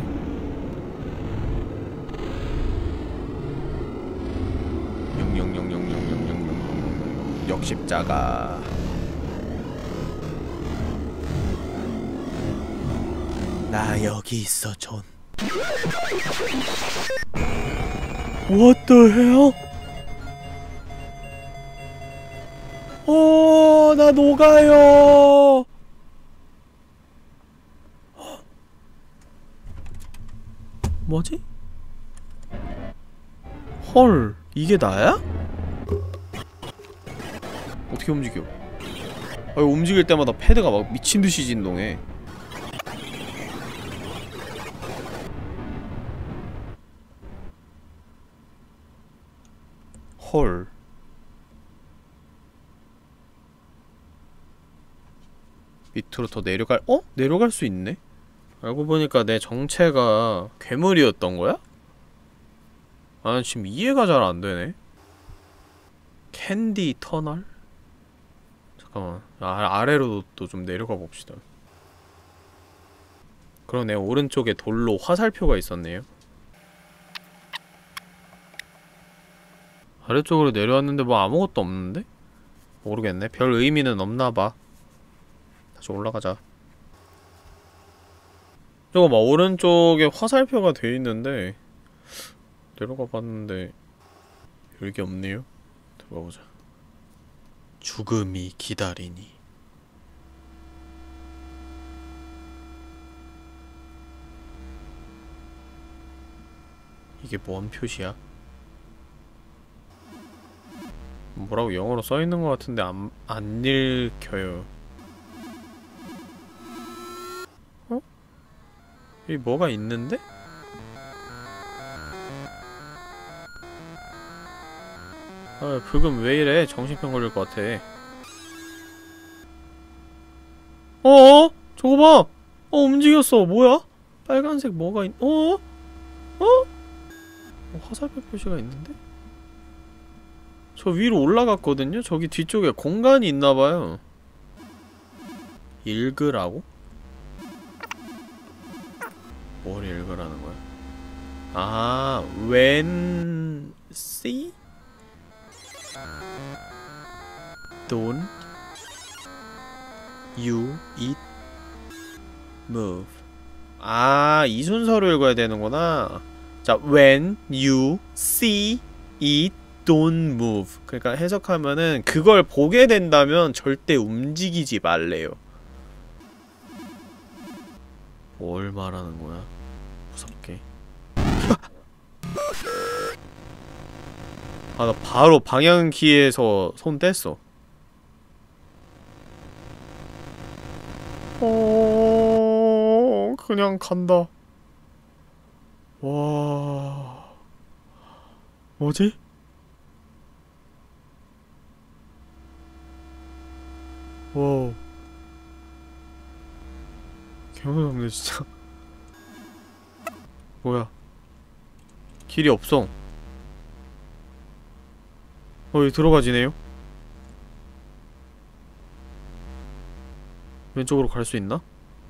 영영영영영영영영 역십자가. 나 여기 있어 존. What the hell? 어, 나 녹아요. 뭐지? 헐, 이게 나야? 어떻게 움직여? 아, 움직일 때마다 패드가 막 미친듯이 진동해. 헐. 밑으로 더 내려갈.. 어? 내려갈 수 있네? 알고 보니까 내 정체가 괴물이었던 거야? 아 지금 이해가 잘 안되네. 캔디 터널? 잠깐만 아, 아래로 또 좀 내려가 봅시다. 그러네 오른쪽에 돌로 화살표가 있었네요. 아래쪽으로 내려왔는데 뭐 아무것도 없는데? 모르겠네. 별 의미는 없나봐. 다시 올라가자. 저거 막 오른쪽에 화살표가 돼있는데 내려가 봤는데 별게 없네요. 들어가보자. 죽음이 기다리니. 이게 뭔 표시야? 뭐라고 영어로 써있는 것 같은데 안, 안 읽혀요. 어? 여기 뭐가 있는데? 아, 불금 왜 이래? 정신병 걸릴 것 같아. 어어? 저거 봐! 어, 움직였어. 뭐야? 빨간색 뭐가 있... 어어? 어? 어? 화살표 표시가 있는데? 저 위로 올라갔거든요? 저기 뒤쪽에 공간이 있나봐요. 읽으라고? 뭘 읽으라는 거야? 아, when see? Don't you eat move. 아, 이 순서로 읽어야 되는구나. 자, when you see it don't move. 그러니까 해석하면은 그걸 보게 된다면 절대 움직이지 말래요. 뭘 말하는 거야? 무섭게. 아, 나 바로 방향키에서 손 뗐어. 어... 그냥 간다. 와... 뭐지? 와우. 개무섭네 진짜. 뭐야? 길이 없어. 어, 여기 들어가지네요? 왼쪽으로 갈 수 있나?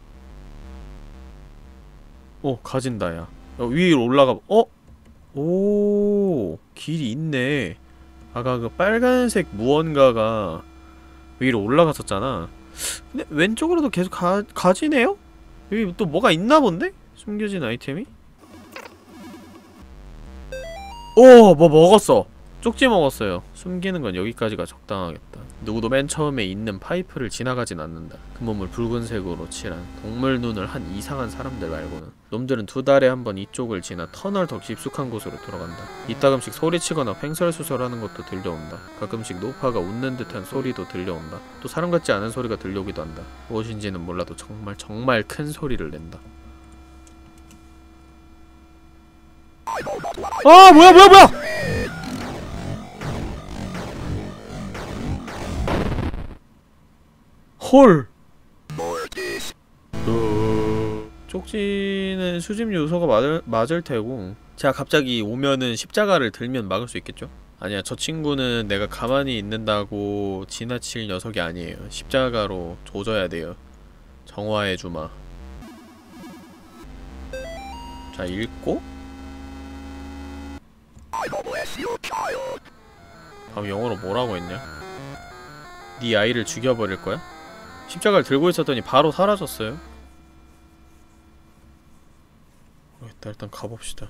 어, 가진다, 야. 어, 위로 올라가, 어? 오, 길이 있네. 아까 그 빨간색 무언가가 위로 올라갔었잖아. 근데 왼쪽으로도 계속 가, 가지네요? 여기 또 뭐가 있나 본데? 숨겨진 아이템이? 오! 뭐 먹었어! 쪽지 먹었어요. 숨기는 건 여기까지가 적당하겠다. 누구도 맨 처음에 있는 파이프를 지나가진 않는다. 그 몸을 붉은색으로 칠한 동물 눈을 한 이상한 사람들 말고는. 놈들은 두 달에 한 번 이쪽을 지나 터널 더 깊숙한 곳으로 들어간다. 이따금씩 소리치거나 횡설수설하는 것도 들려온다. 가끔씩 노파가 웃는 듯한 소리도 들려온다. 또 사람 같지 않은 소리가 들려오기도 한다. 무엇인지는 몰라도 정말 정말 큰 소리를 낸다. 아, 뭐야 뭐야 뭐야! 헐! 어... 쪽지는 수집 요소가 맞을, 맞을 테고, 제가 갑자기 오면은 십자가를 들면 막을 수 있겠죠? 아니야, 저 친구는 내가 가만히 있는다고 지나칠 녀석이 아니에요. 십자가로 조져야 돼요. 정화해주마. 자, 읽고 다음 영어로 뭐라고 했냐? 네 아이를 죽여버릴 거야? 십자가를 들고 있었더니 바로 사라졌어요. 모르겠다. 일단 가봅시다.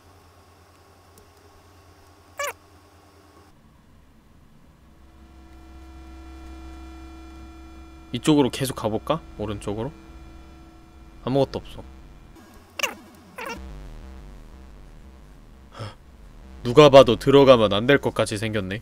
이쪽으로 계속 가볼까? 오른쪽으로? 아무것도 없어. 누가 봐도 들어가면 안 될 것같이 생겼네.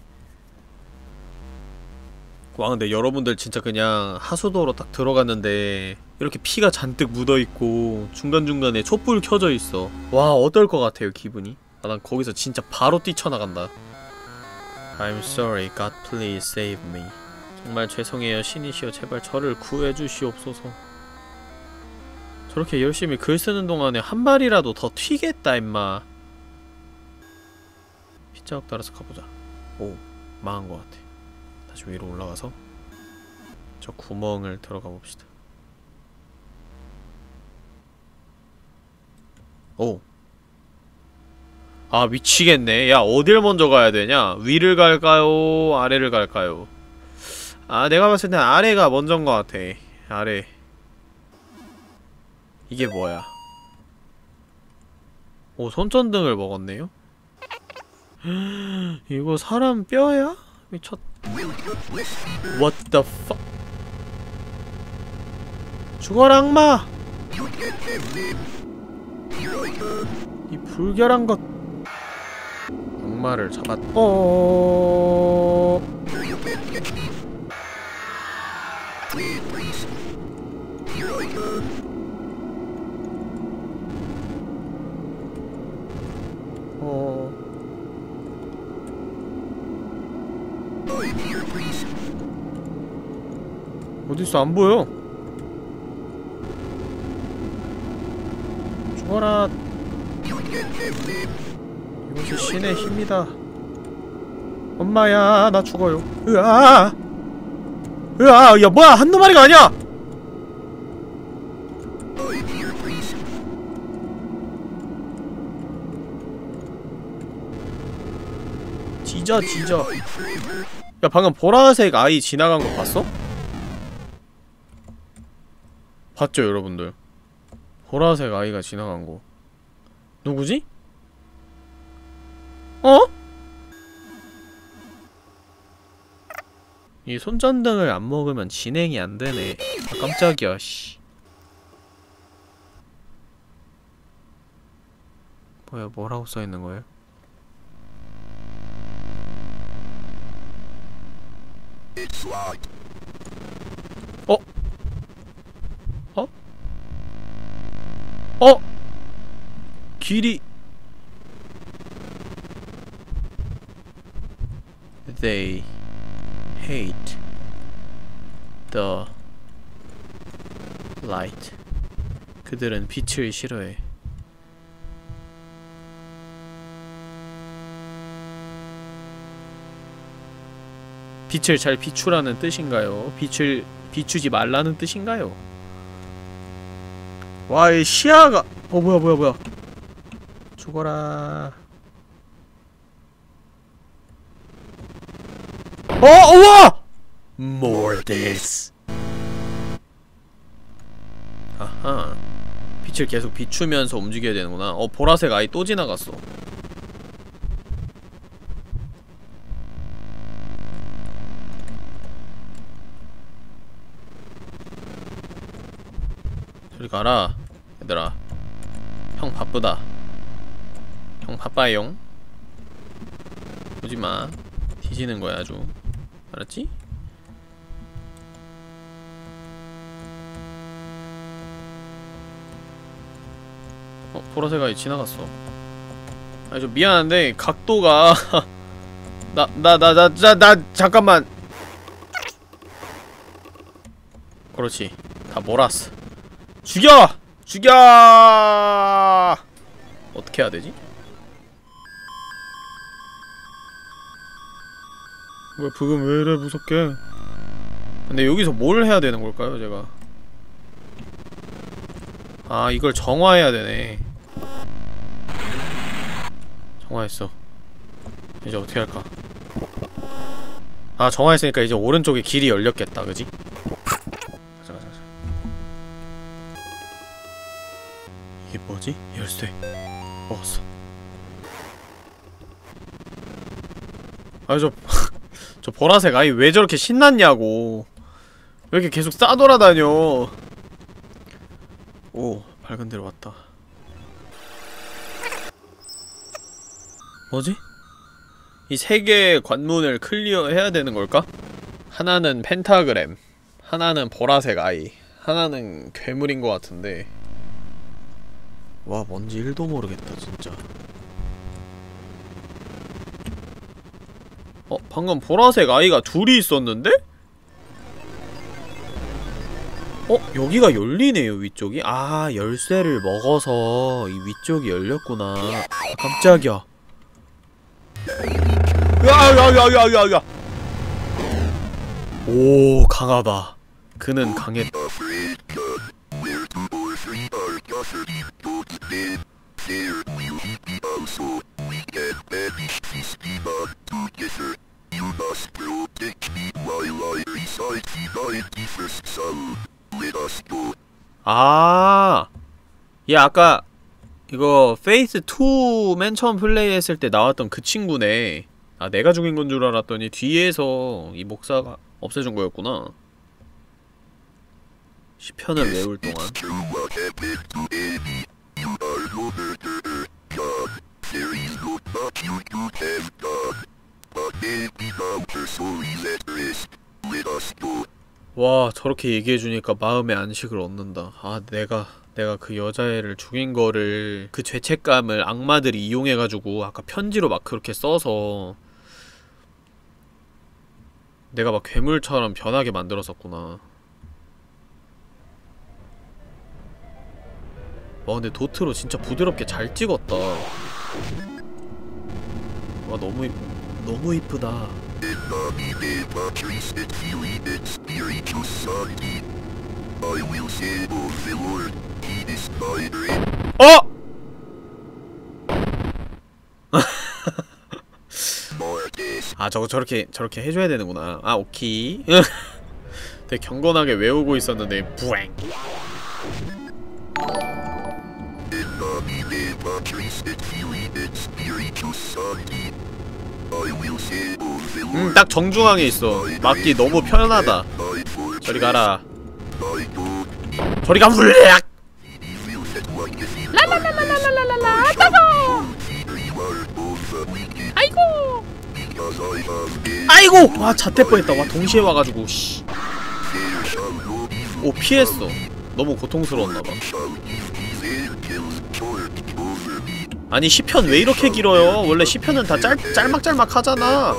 와, 근데 여러분들 진짜 그냥 하수도로 딱 들어갔는데 이렇게 피가 잔뜩 묻어있고 중간중간에 촛불 켜져 있어. 와, 어떨 것 같아요, 기분이? 아, 난 거기서 진짜 바로 뛰쳐나간다. I'm sorry, God please save me. 정말 죄송해요, 신이시여 제발 저를 구해주시옵소서. 저렇게 열심히 글 쓰는 동안에 한 발이라도 더 튀겠다, 임마. 발자국 따라서 가보자. 오, 망한 것 같아. 다시 위로 올라가서 저 구멍을 들어가 봅시다. 오. 아, 미치겠네. 야, 어딜 먼저 가야 되냐? 위를 갈까요? 아래를 갈까요? 아, 내가 봤을 땐 아래가 먼저인 것 같아. 아래. 이게 뭐야? 오, 손전등을 먹었네요? 이거 사람 뼈야? 미쳤... What the fuck? 죽어라, 악마! 이 불결한 것... 악마를 잡았... 어... 어... 어딨어? 안 보여. 죽어라. 이것이 신의 힘이다. 엄마야, 나 죽어요. 으아! 으아! 야, 뭐야! 한두 마리가 아니야! 지져, 지져. 야, 방금 보라색 아이 지나간 거 봤어? 봤죠, 여러분들? 보라색 아이가 지나간 거. 누구지? 어? 이 손전등을 안 먹으면 진행이 안 되네. 아, 깜짝이야, 씨. 뭐야, 뭐라고 써있는 거예요? 어? 어? 어? 길이... They hate the light. 그들은 빛을 싫어해. 빛을 잘 비추라는 뜻인가요? 빛을 비추지 말라는 뜻인가요? 와, 이 시야가... 어, 뭐야 뭐야 뭐야. 죽어라. 어! 우와! More this. 아하. 빛을 계속 비추면서 움직여야 되는구나. 어, 보라색 아이 또 지나갔어. 저리 가라, 얘들아. 형 바쁘다. 형 바빠용. 오지마. 뒤지는 거야, 아주. 알았지? 어, 보라색 아이 지나갔어. 아니, 좀 미안한데 각도가 나 나 나 나 나 나 잠깐만. 그렇지. 다 몰았어. 죽여! 죽여! 어떻게 해야 되지? 왜 부금 왜 이래 무섭게? 근데 여기서 뭘 해야 되는 걸까요, 제가? 아, 이걸 정화해야 되네. 정화했어. 이제 어떻게 할까? 아, 정화했으니까 이제 오른쪽에 길이 열렸겠다, 그지? 가자, 가자, 가자. 이게 뭐지? 열쇠. 먹었어. 아, 저... 저 보라색 아이 왜 저렇게 신났냐고. 왜 이렇게 계속 싸돌아다녀. 오, 밝은 데로 왔다. 뭐지? 이 세 개의 관문을 클리어 해야 되는 걸까? 하나는 펜타그램, 하나는 보라색 아이, 하나는 괴물인 것 같은데. 와, 뭔지 일도 모르겠다, 진짜. 어? 방금 보라색 아이가 둘이 있었는데? 어? 여기가 열리네요, 위쪽이? 아, 열쇠를 먹어서 이 위쪽이 열렸구나. 깜짝이야. 야야야야야야. 오, 강하다. 그는 강했. 아, 얘 아까 이거 페이스 투 맨 처음 플레이했을 때 나왔던 그 친구네. 아, 내가 죽인 건 줄 알았더니 뒤에서 이 목사가 없애준 거였구나. 시편을 외울 동안. 와, 저렇게 얘기해주니까 마음의 안식을 얻는다. 아, 내가 내가 그 여자애를 죽인 거를, 그 죄책감을 악마들이 이용해가지고 아까 편지로 막 그렇게 써서 내가 막 괴물처럼 변하게 만들었었구나. 와, 근데 도트로 진짜 부드럽게 잘 찍었다. 와, 너무 이, 너무 이쁘다. 어! 아, 저거 저렇게 저렇게 해줘야 되는구나. 아, 오케이. 되게 경건하게 외우고 있었는데 부엥. 음, 딱 정중앙에 있어. 맞기 너무 편하다. 저리 가라. 저리 가, 물약! 라라라라라라라라, 따가워! 아이고! 아이고! 와, 잣대 뻔했다. 와, 동시에 와가지고, 씨. 오, 피했어. 너무 고통스러웠나봐. 아니, 시편 왜 이렇게 길어요? 원래 시편은 다 짤, 짤막짤막 하잖아.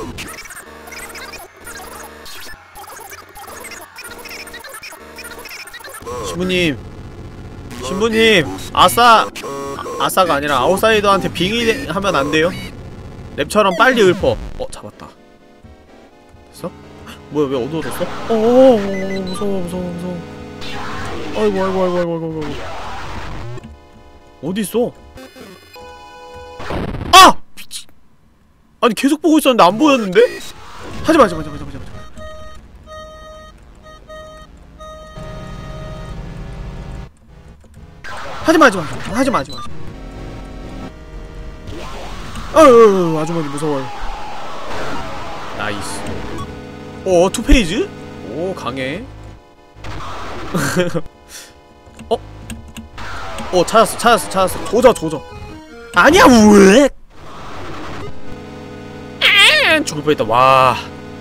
신부님, 신부님, 아싸, 아, 아싸가 아니라 아웃사이더한테 빙의 하면 안 돼요? 랩처럼 빨리 읊어. 어, 잡았다. 됐어? 뭐야, 왜 어두워졌어? 어어어, 무서워, 무서워, 무서워. 아이고, 아이고, 아이고, 아이고, 아이고. 어디 있어? 아! 미치. 아니, 계속 보고 있었는데 안 보였는데? 하지마, 하지마, 하지마, 하지마, 하지마. 하지마, 하지마, 하지마, 하지마, 하지마. 아유, 아주머니 무서워요. 나이스. 어, 투페이즈? 오, 강해. 어? 어, 찾았어, 찾았어, 찾았어. 조져, 조져. 아니야, 왜? 아, 죽을 뻔했다. 와.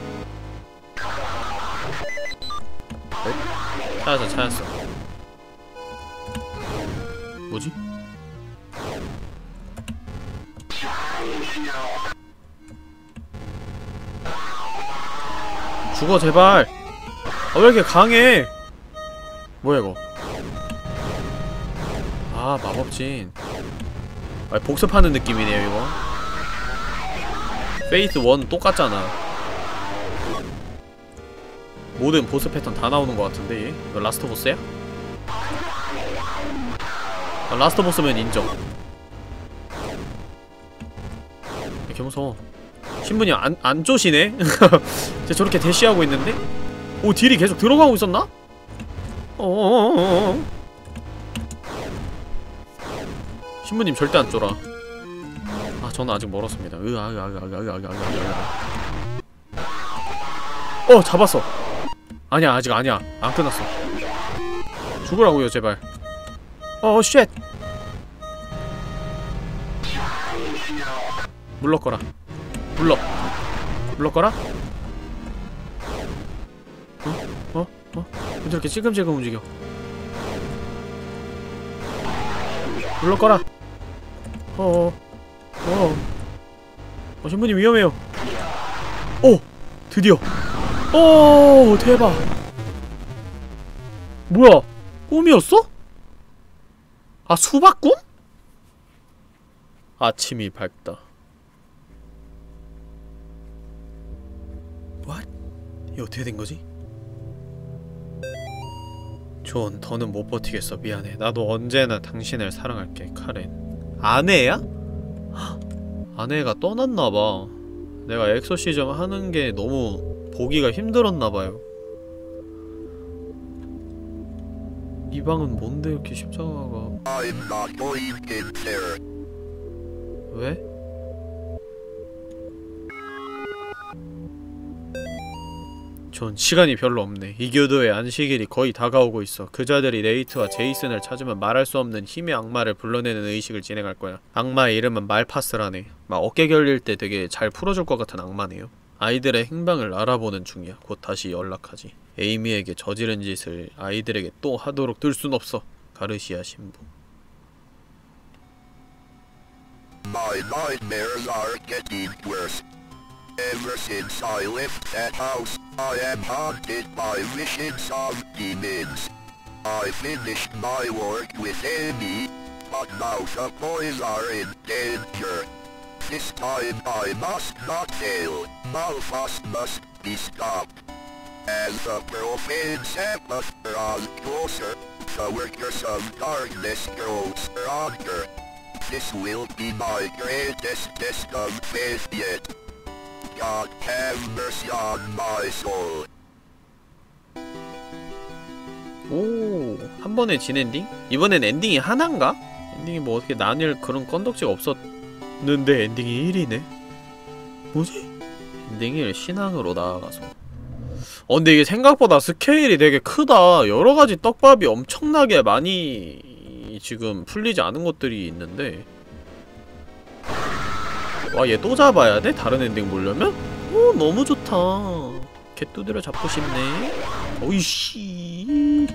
어? 찾았어, 찾았어. 뭐지? 죽어, 제발. 아, 왜 이렇게 강해? 뭐야 이거? 아, 마법진. 아, 복습하는 느낌이네요 이거. 페이스 원 똑같잖아. 모든 보스 패턴 다 나오는 것 같은데 얘? 이거 라스트 보스야? 아, 라스트 보스면 인정. 개 무서워. 신분이 안, 안 쪼시네? 쟤 저렇게 대시하고 있는데? 오, 딜이 계속 들어가고 있었나? 어어어어어. 신부님 절대 안 쫄아. 아, 저는 아직 멀었습니다. 으아, 으아, 으아, 으아, 으아, 으아, 으아. 어, 잡았어. 아니야, 아직 아니야. 안 끝났어. 죽으라고요, 제발. 어, 쉣. 물러거라. 물러. 물러거라? 어? 어? 어? 왜 저렇게 찔끔찔끔 움직여? 물러거라. 어어. 어. 어, 신부님 위험해요. 오! 드디어. 오, 대박. 뭐야? 꿈이었어? 아, 수박꿈? 아침이 밝다. What? 이거 어떻게 된 거지? 존, 더는 못 버티겠어. 미안해. 나도 언제나 당신을 사랑할게. 카렌. 아내야? 헉, 아내가 떠났나봐. 내가 엑소시즘 하는 게 너무 보기가 힘들었나봐요. 이 방은 뭔데 이렇게 십자가가... I'm not going in there. 왜? 전 시간이 별로 없네. 이 교도의 안식일이 거의 다가오고 있어. 그자들이 네이트와 제이슨을 찾으면 말할 수 없는 힘의 악마를 불러내는 의식을 진행할 거야. 악마의 이름은 말파스라네. 막 어깨 결릴 때 되게 잘 풀어줄 것 같은 악마네요. 아이들의 행방을 알아보는 중이야. 곧 다시 연락하지. 에이미에게 저지른 짓을 아이들에게 또 하도록 둘 순 없어. 가르시아 신부. My nightmares are getting worse. Ever since I left that house, I am haunted by visions of demons. I finished my work with Amy, but now the boys are in danger. This time I must not fail. Malphas must be stopped. As the profane Sabbath draws closer, the workers of darkness grow stronger. This will be my greatest test of faith yet. God have mercy on my soul. 오, 한 번에 진 엔딩? 이번엔 엔딩이 하나인가? 엔딩이 뭐 어떻게 나뉠 그런 건덕지가 없었는데 엔딩이 일이네? 뭐지? 엔딩 일 신앙으로 나아가서. 어 근데 이게 생각보다 스케일이 되게 크다. 여러가지 떡밥이 엄청나게 많이 지금 풀리지 않은 것들이 있는데, 와, 얘 또 잡아야 돼? 다른 엔딩 보려면? 오, 너무 좋다. 개 두드려 잡고 싶네. 오이씨.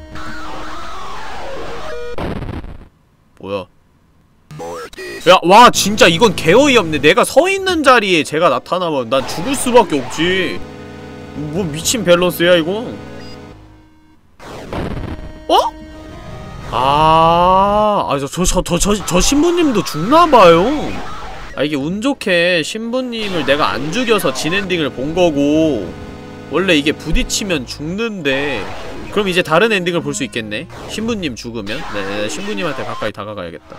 뭐야? 야, 와, 진짜 이건 개 어이없네. 내가 서있는 자리에 쟤가 나타나면 난 죽을 수밖에 없지. 뭐 미친 밸런스야 이거? 어? 아, 아, 저, 저, 저, 저, 저, 저 신부님도 죽나봐요. 아, 이게 운 좋게 신부님을 내가 안 죽여서 진 엔딩을 본 거고, 원래 이게 부딪히면 죽는데, 그럼 이제 다른 엔딩을 볼 수 있겠네? 신부님 죽으면? 네, 신부님한테 가까이 다가가야겠다.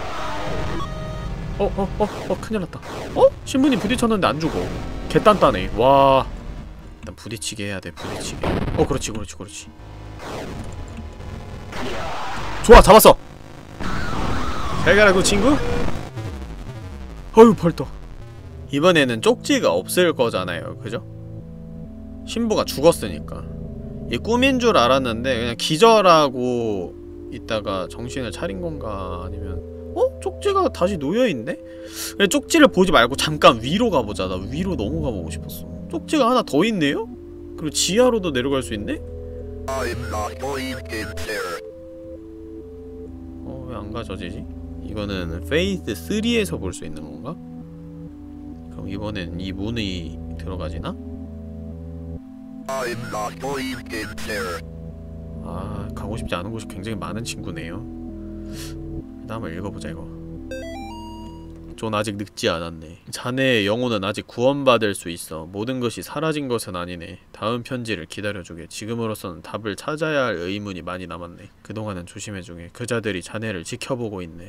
어, 어, 어, 어, 큰일 났다. 어? 신부님 부딪혔는데 안 죽어. 개딴따네. 와. 일단 부딪히게 해야 돼, 부딪히게. 어, 그렇지, 그렇지, 그렇지. 좋아, 잡았어! 잘 가라고, 친구? 어휴, 벌떡. 이번에는 쪽지가 없을 거잖아요, 그죠? 신부가 죽었으니까. 이 꿈인 줄 알았는데 그냥 기절하고 있다가 정신을 차린 건가, 아니면 어? 쪽지가 다시 놓여있네? 그냥 쪽지를 보지 말고 잠깐 위로 가보자. 나 위로 너무 가보고 싶었어. 쪽지가 하나 더 있네요? 그리고 지하로도 내려갈 수 있네? I'm not going in there. 어, 왜 안 가져지지? 이거는 페이스 쓰리에서 볼 수 있는 건가? 그럼 이번엔 이 문이 들어가지나? I'm not going in there. 아, 가고 싶지 않은 곳이 굉장히 많은 친구네요. 다음을 읽어보자, 이거. 전 아직 늙지 않았네. 자네의 영혼은 아직 구원받을 수 있어. 모든 것이 사라진 것은 아니네. 다음 편지를 기다려주게. 지금으로서는 답을 찾아야 할 의문이 많이 남았네. 그동안은 조심해주게. 그자들이 자네를 지켜보고 있네.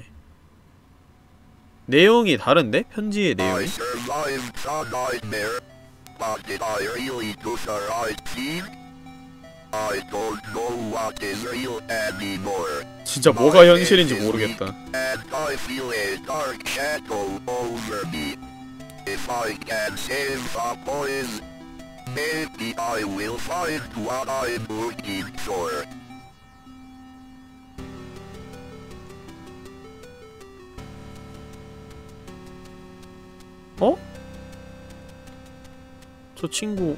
내용이 다른데? 편지의 내용이? I survived the nightmare, but did I really do the right thing? I don't know what is real anymore. 진짜 뭐가 현실인지 모르겠다. And I feel a dark shadow over me. If I can save the boys, maybe I will find what I'm looking for. 어? 저 친구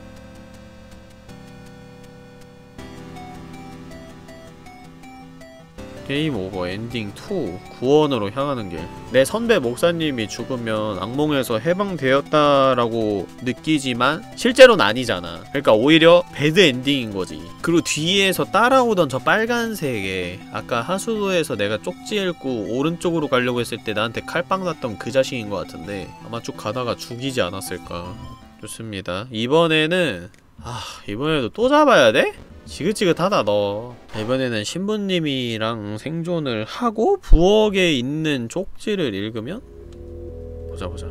게임 오버 엔딩 투 구원으로 향하는 길. 내 선배 목사님이 죽으면 악몽에서 해방되었다라고 느끼지만 실제로는 아니잖아. 그러니까 오히려 배드 엔딩인 거지. 그리고 뒤에서 따라오던 저 빨간색에 아까 하수도에서 내가 쪽지 읽고 오른쪽으로 가려고 했을 때 나한테 칼빵 났던 그 자식인 것 같은데 아마 쭉 가다가 죽이지 않았을까. 좋습니다. 이번에는 아 이번에도 또 잡아야 돼? 지긋지긋하다 너. 이번에는 신부님이랑 생존을 하고 부엌에 있는 쪽지를 읽으면? 보자 보자.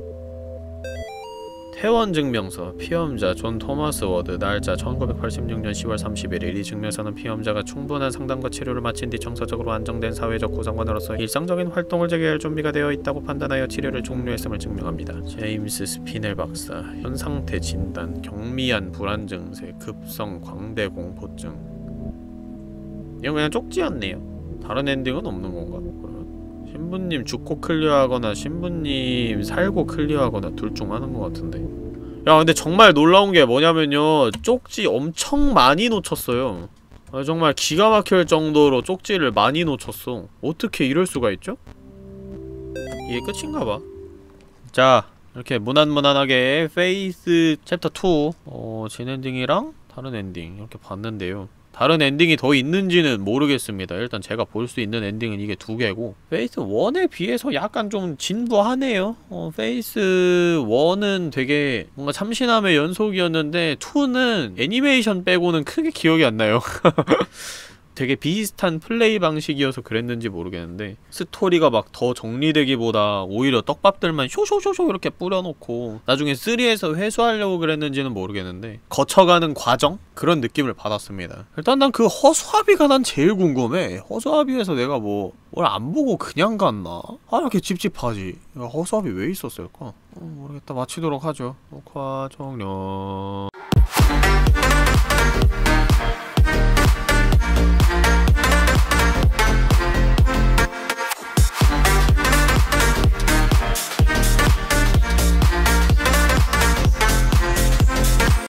퇴원증명서 피험자 존 토마스 워드 날짜 천구백팔십육 년 시월 삼십일 일. 이 증명서는 피험자가 충분한 상담과 치료를 마친 뒤 정서적으로 안정된 사회적 구성원으로서 일상적인 활동을 재개할 준비가 되어 있다고 판단하여 치료를 종료했음을 증명합니다. 제임스 스피넬 박사. 현 상태 진단 경미한 불안 증세 급성 광대 공포증. 이건 그냥 쪽지였네요. 다른 엔딩은 없는 건가? 그러면 신부님 죽고 클리어하거나 신부님 살고 클리어하거나 둘 중 하는 것 같은데. 야 근데 정말 놀라운 게 뭐냐면요, 쪽지 엄청 많이 놓쳤어요. 아, 정말 기가 막힐 정도로 쪽지를 많이 놓쳤어. 어떻게 이럴 수가 있죠? 이게 끝인가봐. 자 이렇게 무난무난하게 페이스 챕터 투 어, 진 엔딩이랑 다른 엔딩 이렇게 봤는데요. 다른 엔딩이 더 있는지는 모르겠습니다. 일단 제가 볼 수 있는 엔딩은 이게 두 개고, 페이스 원에 비해서 약간 좀 진부하네요. 어, 페이스 원은 되게 뭔가 참신함의 연속이었는데 투는 애니메이션 빼고는 크게 기억이 안 나요. 되게 비슷한 플레이 방식이어서 그랬는지 모르겠는데, 스토리가 막 더 정리되기보다 오히려 떡밥들만 쇼쇼쇼쇼 이렇게 뿌려놓고 나중에 쓰리에서 회수하려고 그랬는지는 모르겠는데 거쳐가는 과정? 그런 느낌을 받았습니다. 일단 난 그 허수아비가 난 제일 궁금해. 허수아비에서 내가 뭐 뭘 안 보고 그냥 갔나? 아 이렇게 찝찝하지. 허수아비 왜 있었을까? 어, 모르겠다. 마치도록 하죠. 녹화 종료.